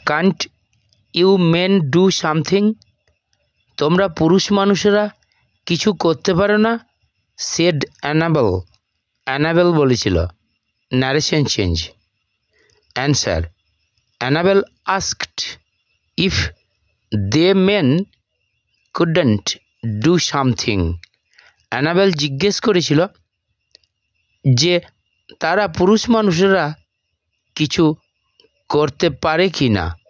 Kant you men do something? তোমরা পুরুষ মানুষেরা কিছু করতে পারো না? সেড অ্যানাবেল, অ্যানাবেল বলেছিল। Narration change. Answer, Annabel asked if the men couldn't do something. Annabel জিজ্ঞেস করেছিল যে তারা পুরুষ মানুষেরা কিছু করতে পারে কি না।